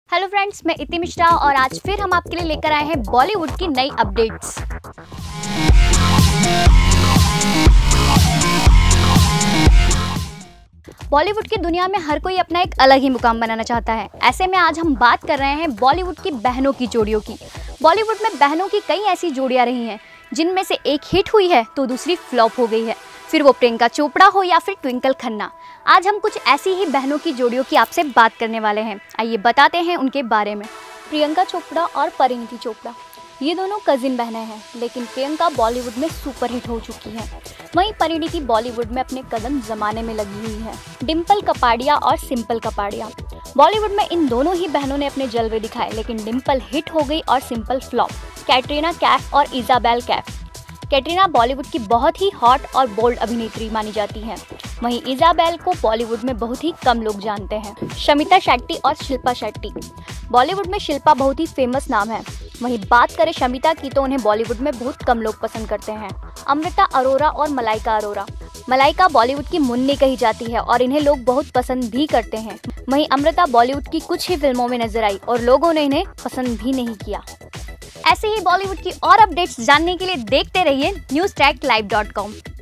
Hello friends, मैं इति मिश्रा और आज फिर हम आपके लिए लेकर आए हैं बॉलीवुड की नई अपडेट्स। बॉलीवुड की दुनिया में हर कोई अपना एक अलग ही मुकाम बनाना चाहता है। ऐसे में आज हम बात कर रहे हैं बॉलीवुड की बहनों की जोड़ियों की। बॉलीवुड में बहनों की कई ऐसी जोड़ियां रही हैं जिनमें से एक हिट हुई है तो दूसरी फ्लॉप हो गई है, फिर वो प्रियंका चोपड़ा हो या फिर ट्विंकल खन्ना। आज हम कुछ ऐसी ही बहनों की जोड़ियों की आपसे बात करने वाले हैं। आइए बताते हैं उनके बारे में। प्रियंका चोपड़ा और परिणीति चोपड़ा, ये दोनों कजिन बहनें हैं, लेकिन प्रियंका बॉलीवुड में सुपरहिट हो चुकी है, वहीं परिणीति बॉलीवुड में अपने कदम जमाने में लगी हुई है। डिम्पल कपाड़िया और सिंपल कपाड़िया, बॉलीवुड में इन दोनों ही बहनों ने अपने जलवे दिखाए, लेकिन डिम्पल हिट हो गई और सिंपल फ्लॉप। कैटरीना कैफ और इजाबेल कैफ, कैटरीना बॉलीवुड की बहुत ही हॉट और बोल्ड अभिनेत्री मानी जाती हैं, वहीं इजाबेल को बॉलीवुड में बहुत ही कम लोग जानते हैं। शमिता शेट्टी और शिल्पा शेट्टी, बॉलीवुड में शिल्पा बहुत ही फेमस नाम है, वहीं बात करें शमिता की तो उन्हें बॉलीवुड में बहुत कम लोग पसंद करते हैं। अमृता अरोरा और मलाइका अरोरा, मलाइका बॉलीवुड की मुन्नी कही जाती है और इन्हें लोग बहुत पसंद भी करते हैं, वहीं अमृता बॉलीवुड की कुछ ही फिल्मों में नजर आई और लोगों ने इन्हें पसंद भी नहीं किया। ऐसे ही बॉलीवुड की और अपडेट्स जानने के लिए देखते रहिए newstracklive.com।